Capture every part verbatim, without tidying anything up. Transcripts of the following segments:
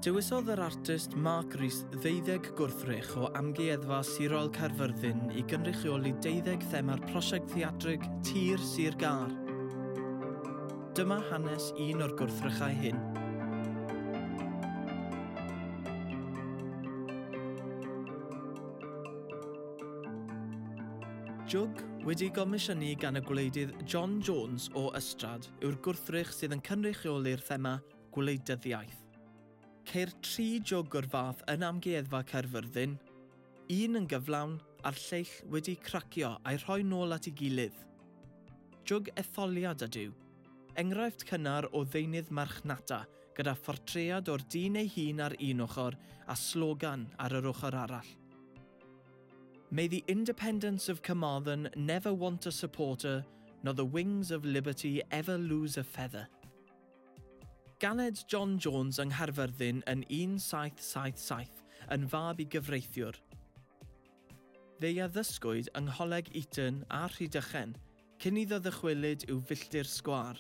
Dewisodd yr artist Marc Rees ddeuddeg gwrthrych o Amgueddfa Sirol Caerfyrddin i gynrychioli deuddeg thema'r prosiect theatrig Tir Sir Gâr. Dyma hanes un o'r gwrthrychau hyn. Jwg wedi gomisiynu gan y gwleidydd John Jones o Ystrad yw'r gwrthrych sydd yn cynrychioli'r thema Gwleidyddiaeth. Ceir tri jwg o'r fath yn Amgueddfa Caerfyrddin, un yn gyflawn a'r lleill wedi cracio a'i rhoi nôl at ei gilydd. Jwg etholiad ydyw, enghraifft cynnar o ddeunydd marchnata gyda phortread o'r dyn ei hun ar un ochr a slogan ar yr ochr arall. May the independence of Carmarthen never want a supporter, nor the wings of liberty ever lose a feather. Ganed John Jones yng Nghaerfyrddin yn un saith saith saith yn fab i gyfreithiwr. Fe'i addysgwyd yng Ngholeg Eton a Rhydychen cyn iddo ddychwelyd i'w Filltir Sgwâr.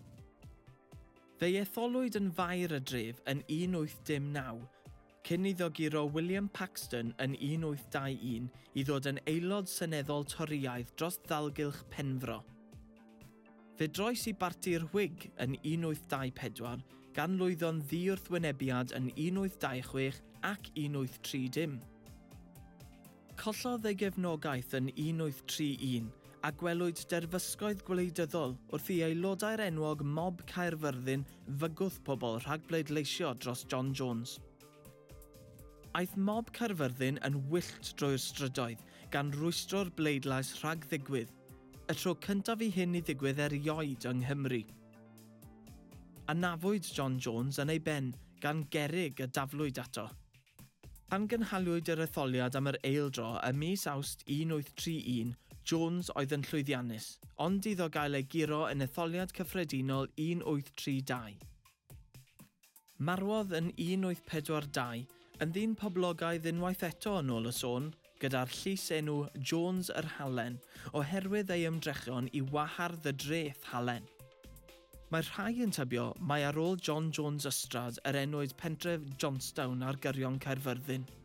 Fe'i etholwyd yn fair y dref yn un wyth dim naw, cyn iddo giro William Paxton yn un wyth dau un i ddod yn aelod seneddol Torïaidd dros ddalgylch Penfro. Fe droes i barti'r Whig yn un wyth dau pedwar gan lwyddo'n ddiwrthwynebiad yn un wyth dau chwech ac un wyth tri dim. Collodd ei gefnogaeth yn un wyth tri un a gwelwyd derfysgoedd gwleidyddol wrth i aelodau'r enwog mob Caerfyrddin fygwth pobl rhag bleidleisio dros John Jones. Aeth mob Caerfyrddin yn wyllt drwy'r strydoedd gan rwystro'r bleidlais rhag ddigwydd, y tro cyntaf i hyn i ddigwydd erioed yng Nghymru. Anafwyd John Jones yn ei ben gan gerrig y daflwyd ato. Pan gynhaliwyd yr etholiad am yr eildro ym mis Awst un wyth tri un, Jones oedd yn llwyddiannus, ond iddo gael ei guro yn etholiad cyffredinol un wyth tri dau. Marwodd yn un wyth pedwar dau yn ddyn poblogaidd unwaith eto yn ôl y sôn, gyda'r llys enw Jones yr Halen, oherwydd ei ymdrechion i wahardd y dreth Halen. Mae rhai yn tybio mai ar ôl John Jones Ystrad yr enwyd pentref Johnstown ar gyrion Caerfyrddin.